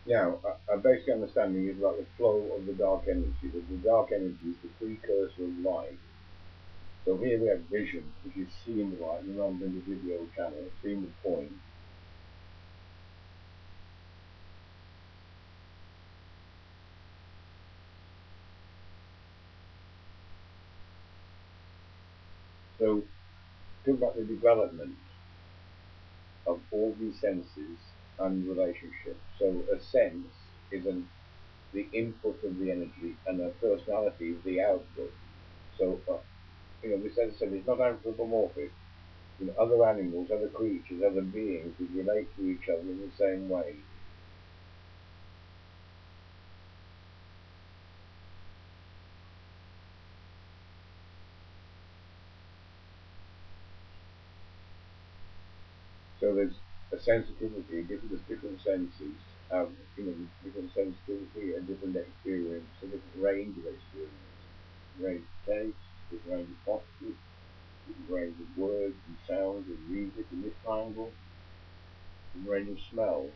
Now, a basic understanding is about the flow of the dark energy. That the dark energy is the precursor of light. So here we have vision, which is seeing the light. Remember in the video channel, seeing the point. So talk about the development of all these senses and relationships. So a sense is the input of the energy, and a personality is the output. So this, as I said, is not anthropomorphic. Other animals, other creatures, other beings would relate to each other in the same way. So there's a sensitivity, different senses have different sensitivity, a different experience, a different range of experience, range of taste, different range of posture, different range of words and sounds and music in this triangle, different range of smells.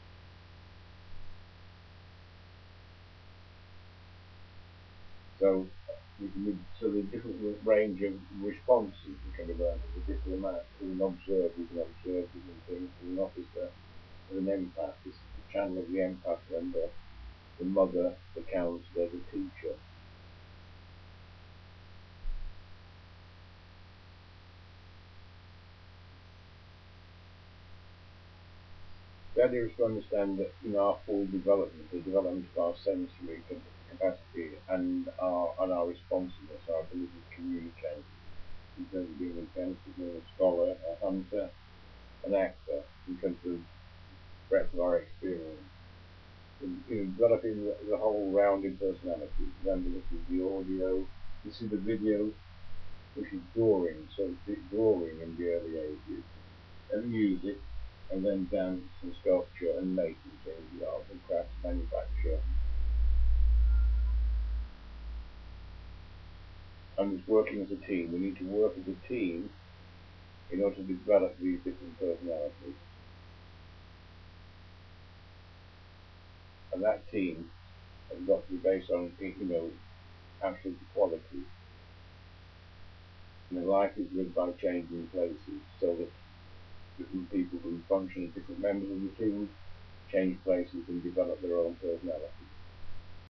So so the different range of responses we can develop as a diplomat, as an observer, we can observe different things, as an officer, as an empath. This is the channel of the empath, and the mother, the counsellor, the teacher. The idea is to understand that in our full development, the development of our sensory capacity and our responsiveness, our ability to communicate, in terms of being a sensitive, a scholar, a hunter, an actor, in terms of breadth of our experience. Developing the whole rounded personality. Remember, this is the audio, this is the video, which is drawing, so it's drawing in the early ages, and music, and then dance and sculpture and making things, the art and crafts manufacture. And it's working as a team. We need to work as a team in order to develop these different personalities. And that team has got to be based on, absolute equality. Life is lived by changing places, so that different people can function as different members of the team, change places and develop their own personality.